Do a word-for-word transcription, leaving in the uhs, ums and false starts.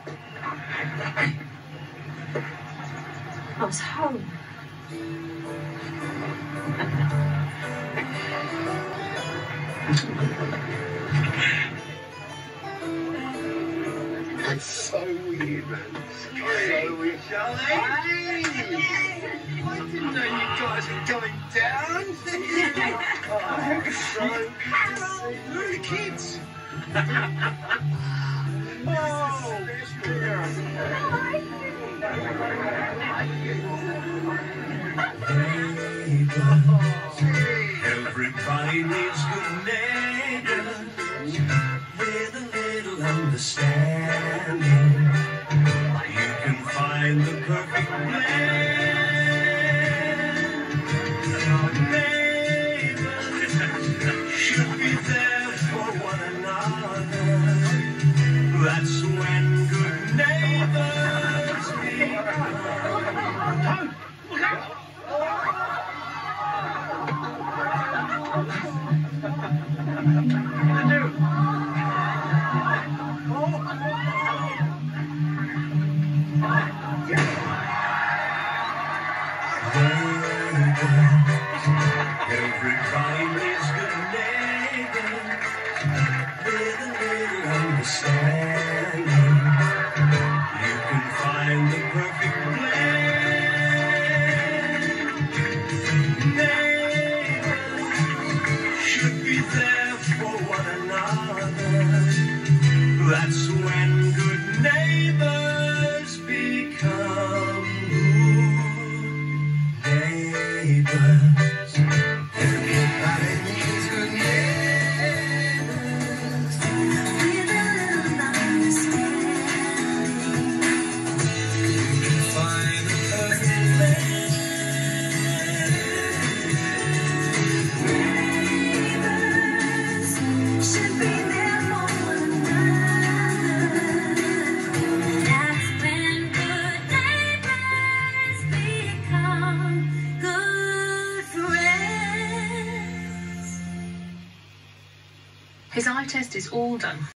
I was home. That's so weird, man. So weird. Charlie! Hey! I didn't know you guys were going down. Oh, so good to see you. Where are the kids? Oh, everybody needs good neighbors with a little understanding. You can find the perfect blend. Neighbors should be there for one another. That's when good neighbors become. Look out! Everybody needs good neighbors with a little understanding. You can find the perfect blend. Neighbors should be there for one another. That's when good neighbors become good neighbors. Everybody needs good neighbors with a little understanding. You can find the perfect blend. Neighbors should be there for one another. That's when good neighbors become good friends. His eye test is all done.